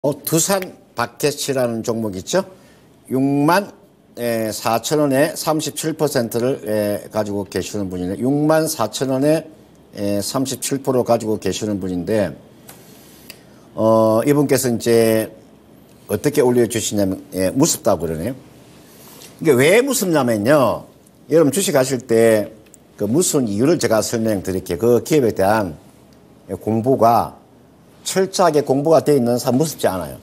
두산 바켓이라는 종목 있죠? 6만 4천 원에 37%를 가지고 계시는 분이네. 6만 4천 원에 37% 가지고 계시는 분인데, 이분께서 이제 어떻게 올려주시냐면, 무섭다고 그러네요. 이게 왜 무섭냐면요. 여러분 주식 하실 때 그 무슨 이유를 제가 설명드릴게요. 그 기업에 대한 공부가 철저하게 공부가 되어 있는 사람 무섭지 않아요.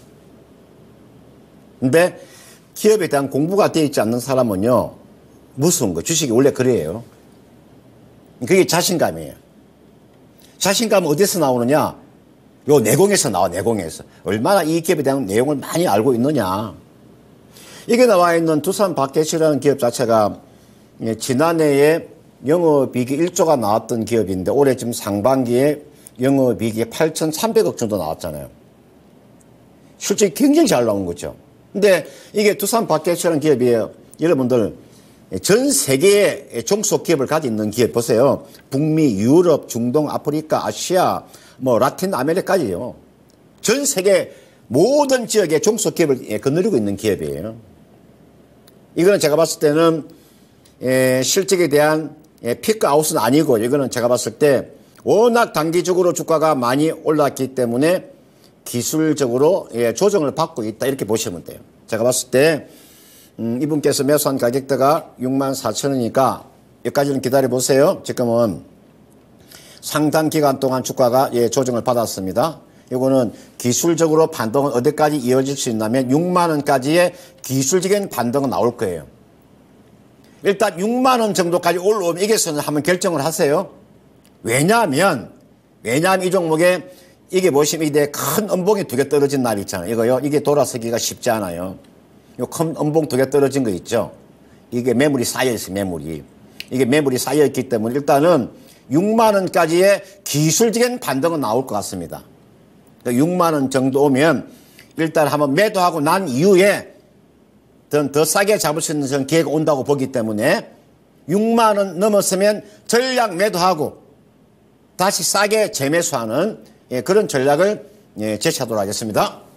근데 기업에 대한 공부가 되어 있지 않는 사람은요, 무서운 거. 주식이 원래 그래요. 그게 자신감이에요. 자신감은 어디서 나오느냐? 요 내공에서 나와, 내공에서. 얼마나 이 기업에 대한 내용을 많이 알고 있느냐. 이게 나와 있는 두산 바켓이라는 기업 자체가 지난해에 영업이익이 1조가 나왔던 기업인데 올해 지금 상반기에 영업이익이 8,300억 정도 나왔잖아요. 실적이 굉장히 잘 나온 거죠. 근데 이게 두산 바켓이라는 기업이에요. 여러분들 전 세계의 종속 기업을 가지고 있는 기업 보세요. 북미, 유럽, 중동, 아프리카, 아시아, 라틴 아메리카까지요. 전 세계 모든 지역의 종속 기업을 거느리고 있는 기업이에요. 이거는 제가 봤을 때는 실적에 대한 피크아웃은 아니고, 이거는 제가 봤을 때 워낙 단기적으로 주가가 많이 올랐기 때문에 기술적으로 조정을 받고 있다, 이렇게 보시면 돼요. 제가 봤을 때 이분께서 매수한 가격대가 6만 4천 원이니까 여기까지는 기다려보세요. 지금은 상당 기간 동안 주가가 조정을 받았습니다. 이거는 기술적으로 반등은 어디까지 이어질 수 있냐면 6만 원까지의 기술적인 반등은 나올 거예요. 일단 6만 원 정도까지 올라오면 이게서는 한번 결정을 하세요. 왜냐하면 이 종목에 이게 보시면 이게 큰 음봉이 2개 떨어진 날 있잖아요. 이거요. 이게 돌아서기가 쉽지 않아요. 요 큰 음봉 2개 떨어진 거 있죠. 이게 매물이 쌓여있어요, 매물이. 이게 매물이 쌓여있기 때문에 일단은 6만 원까지의 기술적인 반등은 나올 것 같습니다. 6만 원 정도 오면 일단 한번 매도하고 난 이후에 더 싸게 잡을 수 있는 기회가 온다고 보기 때문에 6만 원 넘었으면 전략 매도하고 다시 싸게 재매수하는 그런 전략을 제시하도록 하겠습니다.